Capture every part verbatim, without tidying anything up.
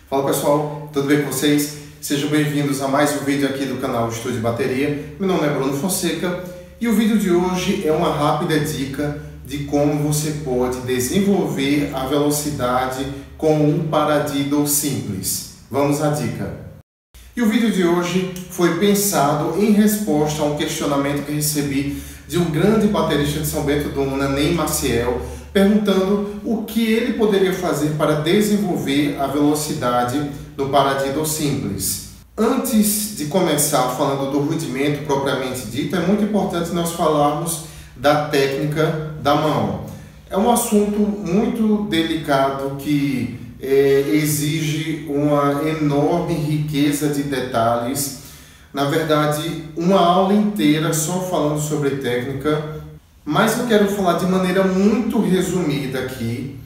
Fala pessoal, tudo bem com vocês? Sejam bem-vindos a mais um vídeo aqui do canal Estúdio Bateria. Meu nome é Bruno Fonseca e o vídeo de hoje é uma rápida dica de como você pode desenvolver a velocidade com um paradiddle simples. Vamos à dica. E o vídeo de hoje foi pensado em resposta a um questionamento que recebi de um grande baterista de São Bento do Una, Ney Maciel, perguntando o que ele poderia fazer para desenvolver a velocidade do paradiddle simples. Antes de começar falando do rudimento propriamente dito, é muito importante nós falarmos da técnica da mão. É um assunto muito delicado que é, exige uma enorme riqueza de detalhes. Na verdade, uma aula inteira só falando sobre técnica. Mas eu quero falar de maneira muito resumida aqui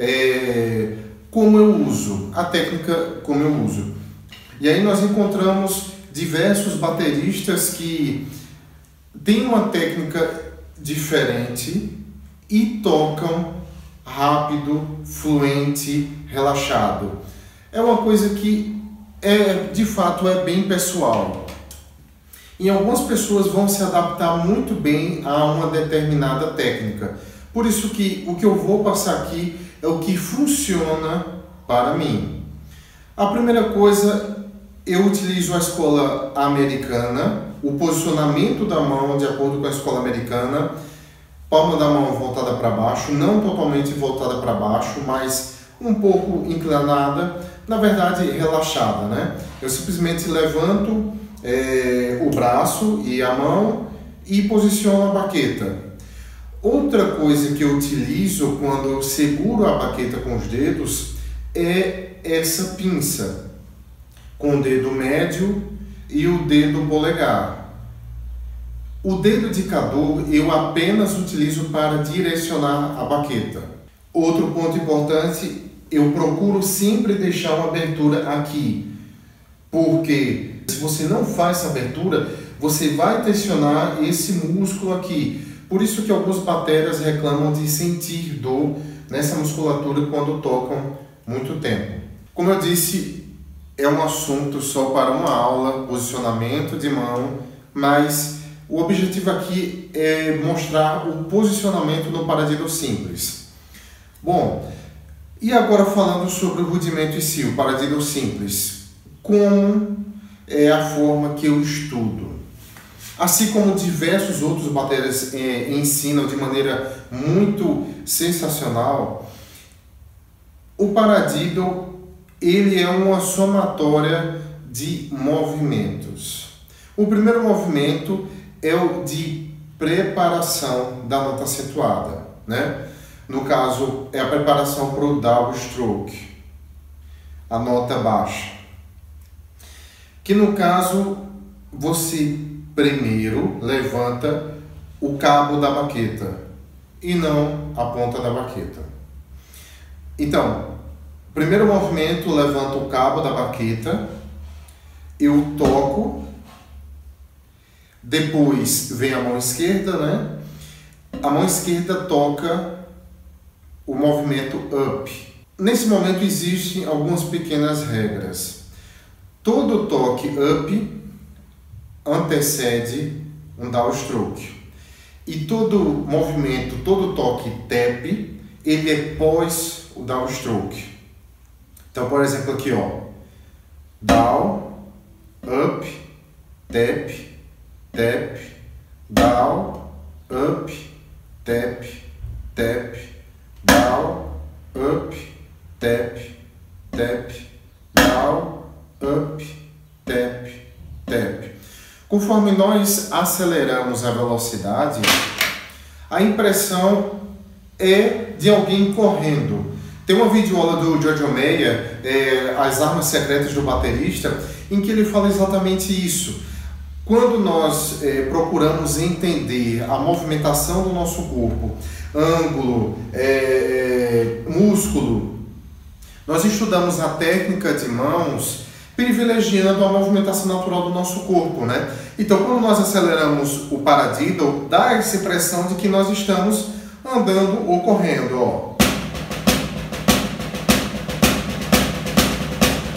é, como eu uso, a técnica como eu uso. E aí nós encontramos diversos bateristas que têm uma técnica diferente e tocam rápido, fluente, relaxado. É uma coisa que é, de fato é bem pessoal. E algumas pessoas vão se adaptar muito bem a uma determinada técnica. Por isso que o que eu vou passar aqui é o que funciona para mim. A primeira coisa, eu utilizo a escola americana, o posicionamento da mão de acordo com a escola americana, palma da mão voltada para baixo, não totalmente voltada para baixo, mas um pouco inclinada, na verdade relaxada, né? Eu simplesmente levanto É, o braço e a mão e posiciono a baqueta. Outra coisa que eu utilizo quando eu seguro a baqueta com os dedos é essa pinça com o dedo médio e o dedo polegar. O dedo indicador eu apenas utilizo para direcionar a baqueta. Outro ponto importante, eu procuro sempre deixar uma abertura aqui, porque se você não faz essa abertura, você vai tensionar esse músculo aqui. Por isso que alguns bateras reclamam de sentir dor nessa musculatura quando tocam muito tempo. Como eu disse, é um assunto só para uma aula, posicionamento de mão, mas o objetivo aqui é mostrar o posicionamento no paradiddle simples. Bom, e agora falando sobre o rudimento em si, o paradiddle simples. Como é a forma que eu estudo. Assim como diversos outros bateras é, ensinam de maneira muito sensacional, o paradiddle ele é uma somatória de movimentos. O primeiro movimento é o de preparação da nota acentuada, né? No caso, é a preparação para o downstroke, a nota baixa. Que no caso, você primeiro levanta o cabo da baqueta e não a ponta da baqueta. Então, primeiro movimento, levanto o cabo da baqueta, eu toco, depois vem a mão esquerda, né? A mão esquerda toca o movimento up. Nesse momento existem algumas pequenas regras. Todo toque up antecede um downstroke. E todo movimento, todo toque tap, ele é pós o downstroke. Então, por exemplo, aqui, ó. Down, up, tap, tap, down, up, tap, tap, down, up, tap, tap, down, up, tap, tap. Conforme nós aceleramos a velocidade, a impressão é de alguém correndo. Tem uma videoaula do Giorgio Meyer, é, As Armas Secretas do Baterista, em que ele fala exatamente isso. Quando nós é, procuramos entender a movimentação do nosso corpo, ângulo, é, músculo, nós estudamos a técnica de mãos privilegiando a movimentação natural do nosso corpo, né? Então, quando nós aceleramos o paradiddle, dá essa impressão de que nós estamos andando ou correndo, ó.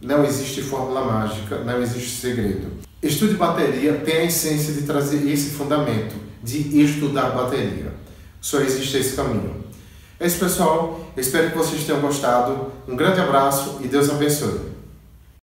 Não existe fórmula mágica, não existe segredo. Estude bateria tem a essência de trazer esse fundamento, de estudar bateria. Só existe esse caminho. É isso, pessoal. Espero que vocês tenham gostado. Um grande abraço e Deus abençoe.